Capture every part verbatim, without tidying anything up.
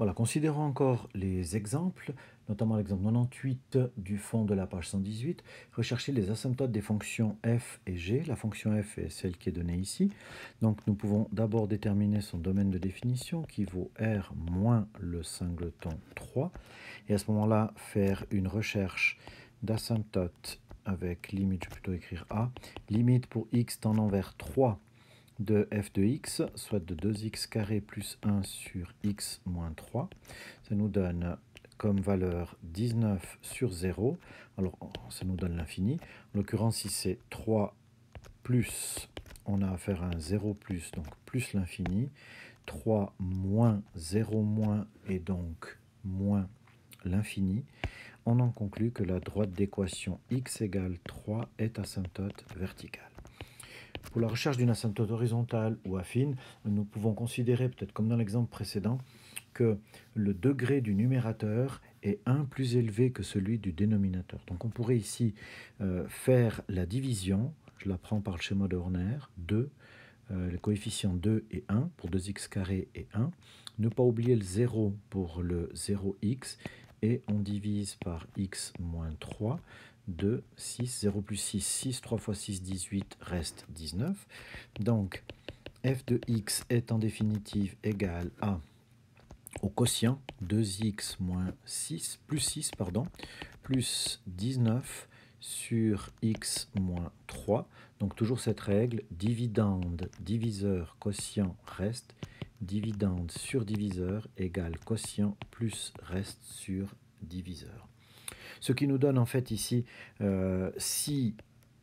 Voilà, considérons encore les exemples, notamment l'exemple quatre-vingt-dix-huit du fond de la page cent dix-huit. Rechercher les asymptotes des fonctions f et g. La fonction f est celle qui est donnée ici. Donc nous pouvons d'abord déterminer son domaine de définition qui vaut R moins le singleton trois. Et à ce moment-là, faire une recherche d'asymptote avec limite, je vais plutôt écrire A, limite pour x tendant vers trois de f de x, soit de deux x carré plus un sur x moins trois. Ça nous donne comme valeur dix-neuf sur zéro. Alors, ça nous donne l'infini. En l'occurrence, si c'est trois plus, on a affaire à un zéro plus, donc plus l'infini. trois moins zéro moins et donc moins l'infini. On en conclut que la droite d'équation x égale trois est asymptote verticale. Pour la recherche d'une asymptote horizontale ou affine, nous pouvons considérer, peut-être comme dans l'exemple précédent, que le degré du numérateur est un plus élevé que celui du dénominateur. Donc on pourrait ici euh, faire la division, je la prends par le schéma de Horner, deux, euh, les coefficients deux et un pour deux x carré et un. Ne pas oublier le zéro pour le zéro x et on divise par x moins trois. deux, six, zéro plus six, six, trois fois six, dix-huit, reste dix-neuf. Donc, f de x est en définitive égal à, au quotient, deux x moins six, plus six, pardon, plus dix-neuf sur x moins trois. Donc, toujours cette règle, dividende, diviseur, quotient, reste, dividende sur diviseur égale quotient plus reste sur diviseur. Ce qui nous donne en fait ici, euh, si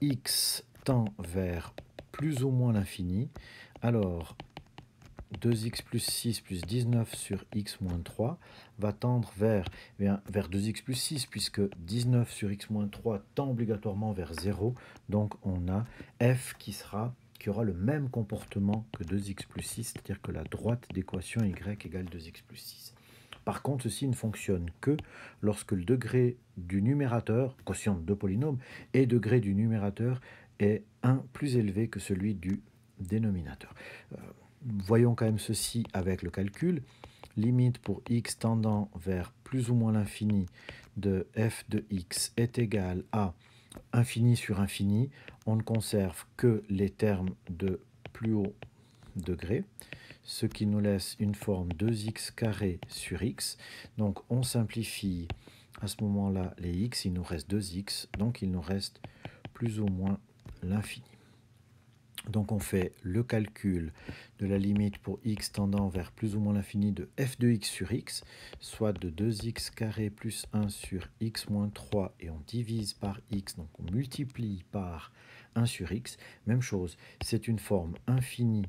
x tend vers plus ou moins l'infini, alors deux x plus six plus dix-neuf sur x moins trois va tendre vers, eh bien, vers deux x plus six, puisque dix-neuf sur x moins trois tend obligatoirement vers zéro. Donc on a f qui, sera, qui aura le même comportement que deux x plus six, c'est-à-dire que la droite d'équation y égale deux x plus six. Par contre, ceci ne fonctionne que lorsque le degré du numérateur, quotient de deux polynômes, et degré du numérateur est un plus élevé que celui du dénominateur. Euh, voyons quand même ceci avec le calcul. Limite pour x tendant vers plus ou moins l'infini de f de x est égale à infini sur infini. On ne conserve que les termes de plus haut degré, ce qui nous laisse une forme deux x carré sur x. Donc on simplifie à ce moment-là les x, il nous reste deux x, donc il nous reste plus ou moins l'infini. Donc on fait le calcul de la limite pour x tendant vers plus ou moins l'infini de f de x sur x, soit de deux x carré plus un sur x moins trois, et on divise par x, donc on multiplie par un sur x. Même chose, c'est une forme infinie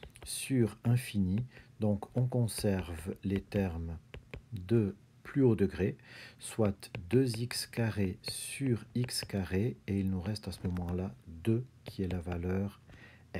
sur infini, donc on conserve les termes de plus haut degré, soit deux x carré sur x carré, et il nous reste à ce moment-là deux qui est la valeur m.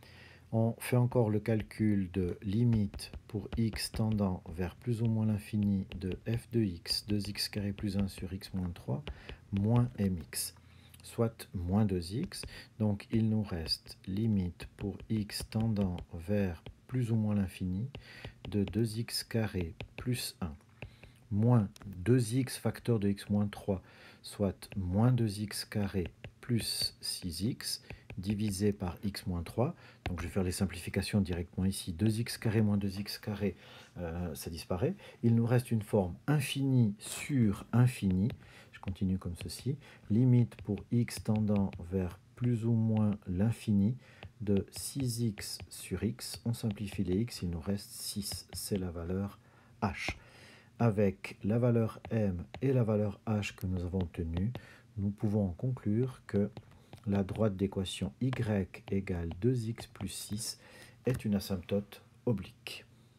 On fait encore le calcul de limite pour x tendant vers plus ou moins l'infini de f de x, deux x carré plus un sur x moins trois, moins mx, soit moins deux x. Donc il nous reste limite pour x tendant vers plus ou moins l'infini de deux x carré plus un, moins deux x facteur de x moins trois, soit moins deux x carré plus six x, divisé par x moins trois. Donc je vais faire les simplifications directement ici. deux x carré moins deux x carré, euh, ça disparaît. Il nous reste une forme infinie sur infini. Je continue comme ceci. Limite pour x tendant vers plus ou moins l'infini de six x sur x. On simplifie les x, il nous reste six. C'est la valeur h. Avec la valeur m et la valeur h que nous avons obtenues, nous pouvons en conclure que la droite d'équation y égale deux x plus six est une asymptote oblique.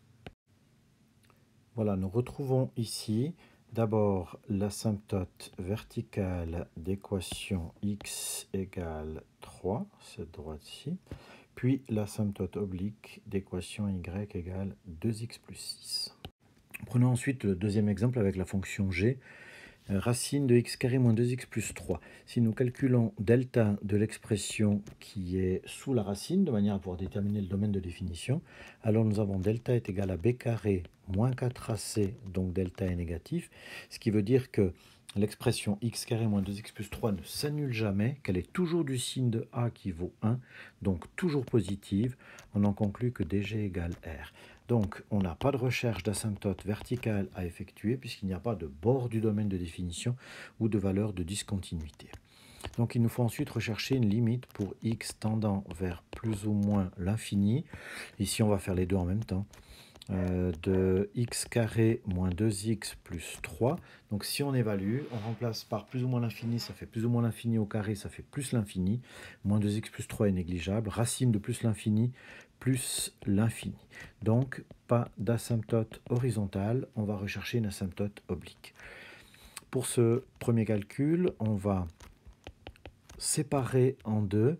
Voilà, nous retrouvons ici d'abord l'asymptote verticale d'équation x égale trois, cette droite-ci, puis l'asymptote oblique d'équation y égale deux x plus six. Prenons ensuite le deuxième exemple avec la fonction g. euh, racine de x carré moins deux x plus trois. Si nous calculons delta de l'expression qui est sous la racine, de manière à pouvoir déterminer le domaine de définition, alors nous avons delta est égal à b carré moins quatre a c, donc delta est négatif, ce qui veut dire que l'expression x carré moins deux x plus trois ne s'annule jamais, qu'elle est toujours du signe de a qui vaut un, donc toujours positive. On en conclut que dg égale r. Donc, on n'a pas de recherche d'asymptote verticale à effectuer puisqu'il n'y a pas de bord du domaine de définition ou de valeur de discontinuité. Donc, il nous faut ensuite rechercher une limite pour x tendant vers plus ou moins l'infini. Ici, on va faire les deux en même temps. Euh, de x carré moins deux x plus trois. Donc, si on évalue, on remplace par plus ou moins l'infini, ça fait plus ou moins l'infini au carré, ça fait plus l'infini. Moins deux x plus trois est négligeable. Racine de plus l'infini plus l'infini. Donc, pas d'asymptote horizontale, on va rechercher une asymptote oblique. Pour ce premier calcul, on va séparer en deux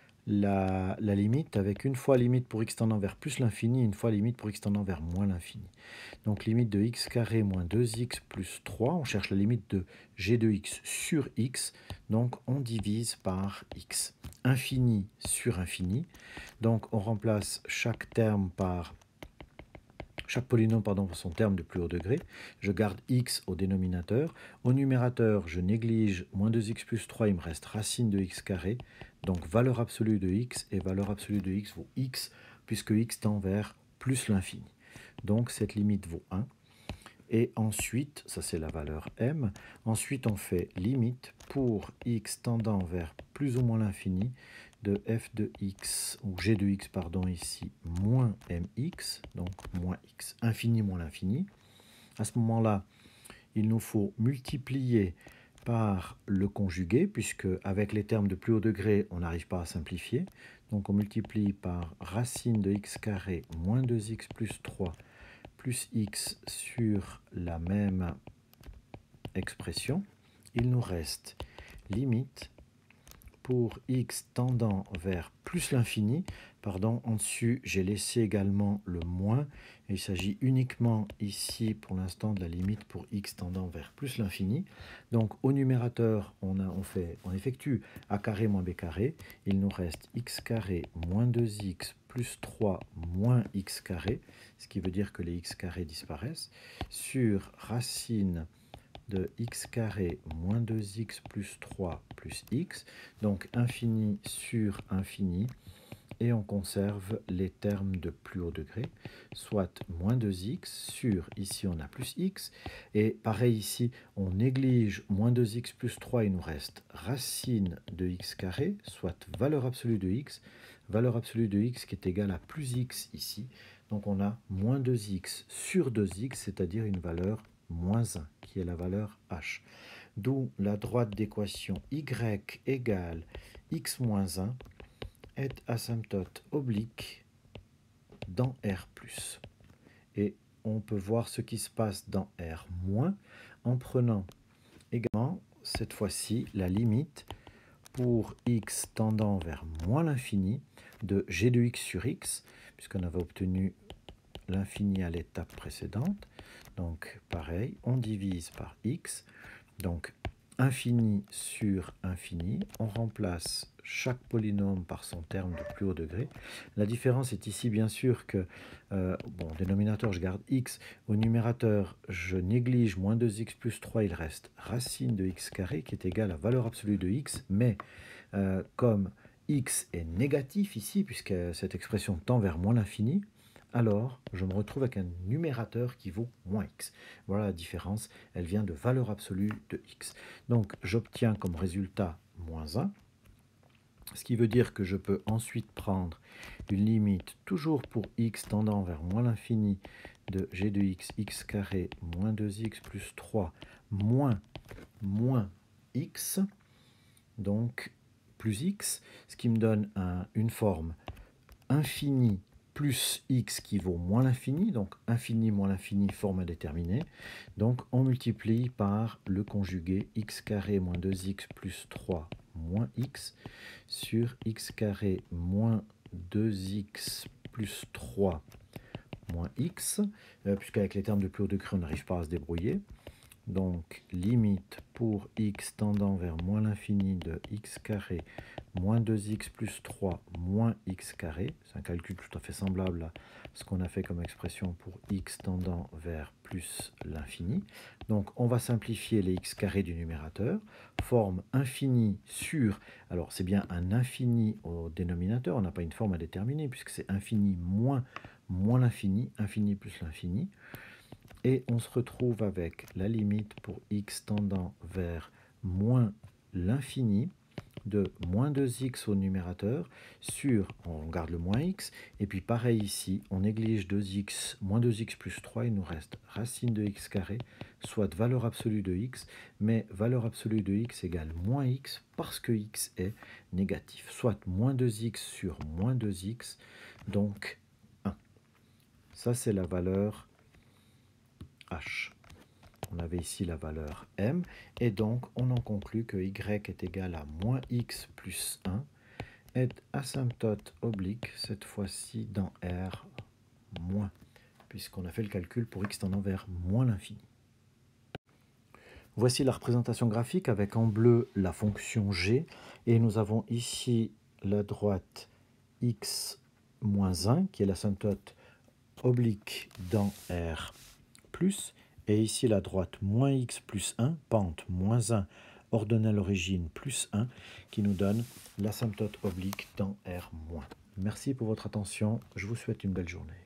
la, la limite avec une fois limite pour x tendant vers plus l'infini, une fois limite pour x tendant vers moins l'infini. Donc limite de x carré moins deux x plus trois, on cherche la limite de g de x sur x, donc on divise par x. Infini sur infini, donc on remplace chaque terme par chaque polynôme pardon, par son terme de plus haut degré. Je garde x au dénominateur. Au numérateur, je néglige moins deux x plus trois, il me reste racine de x carré. Donc valeur absolue de x, et valeur absolue de x vaut x, puisque x tend vers plus l'infini. Donc cette limite vaut un. Et ensuite, ça c'est la valeur m, ensuite on fait limite pour x tendant vers plus ou moins l'infini de f de x, ou g de x, pardon, ici, moins mx, donc moins x, infini moins l'infini. À ce moment-là, il nous faut multiplier par le conjugué, puisque avec les termes de plus haut degré, on n'arrive pas à simplifier. Donc on multiplie par racine de x carré moins deux x plus trois plus x sur la même expression. Il nous reste limite pour x tendant vers plus l'infini. Pardon, en dessus, j'ai laissé également le moins. Il s'agit uniquement ici, pour l'instant, de la limite pour x tendant vers plus l'infini. Donc, au numérateur, on, a, on, fait, on effectue a carré moins b carré. Il nous reste x carré moins deux x plus trois moins x carré, ce qui veut dire que les x carrés disparaissent, sur racine de x carré moins deux x plus trois plus x, donc infini sur infini, et on conserve les termes de plus haut degré, soit moins deux x sur, ici on a plus x, et pareil ici, on néglige moins deux x plus trois, il nous reste racine de x carré, soit valeur absolue de x, valeur absolue de x qui est égale à plus x ici, donc on a moins deux x sur deux x, c'est-à-dire une valeur moins un, qui est la valeur h. D'où la droite d'équation y égale x moins un est asymptote oblique dans R plus. Et on peut voir ce qui se passe dans R moins en prenant également, cette fois-ci, la limite pour x tendant vers moins l'infini de g de x sur x, puisqu'on avait obtenu l'infini à l'étape précédente. Donc pareil, on divise par x, donc infini sur infini, on remplace chaque polynôme par son terme de plus haut degré. La différence est ici bien sûr que, euh, bon, au dénominateur je garde x, au numérateur je néglige moins deux x plus trois, il reste racine de x carré qui est égal à valeur absolue de x, mais euh, comme x est négatif ici, puisque cette expression tend vers moins l'infini, alors je me retrouve avec un numérateur qui vaut moins x. Voilà la différence, elle vient de valeur absolue de x. Donc j'obtiens comme résultat moins un, ce qui veut dire que je peux ensuite prendre une limite toujours pour x tendant vers moins l'infini de g de x, x carré, moins deux x plus trois, moins, moins x, donc plus x, ce qui me donne un, une forme infinie plus x qui vaut moins l'infini, donc infini moins l'infini, forme indéterminée. Donc on multiplie par le conjugué x carré moins deux x plus trois moins x sur x carré moins deux x plus trois moins x, euh, puisqu'avec les termes de plus haut degré, on n'arrive pas à se débrouiller. Donc, limite pour x tendant vers moins l'infini de x carré moins deux x plus trois moins x carré. C'est un calcul tout à fait semblable à ce qu'on a fait comme expression pour x tendant vers plus l'infini. Donc, on va simplifier les x carrés du numérateur. Forme infini sur, alors c'est bien un infini au dénominateur, on n'a pas une forme à déterminer puisque c'est infini moins, moins l'infini, infini plus l'infini. Et on se retrouve avec la limite pour x tendant vers moins l'infini de moins deux x au numérateur sur, on garde le moins x, et puis pareil ici, on néglige deux x, moins deux x plus trois, il nous reste racine de x carré, soit valeur absolue de x, mais valeur absolue de x égale moins x parce que x est négatif, soit moins deux x sur moins deux x, donc un. Ça c'est la valeur h. On avait ici la valeur m, et donc on en conclut que y est égal à moins x plus un, est asymptote oblique, cette fois-ci dans R moins, puisqu'on a fait le calcul pour x tendant vers moins l'infini. Voici la représentation graphique avec en bleu la fonction g, et nous avons ici la droite x moins un, qui est l'asymptote oblique dans R plus, et ici la droite moins x plus un, pente moins un, ordonnelle origine plus un, qui nous donne l'asymptote oblique dans R moins. Merci pour votre attention, je vous souhaite une belle journée.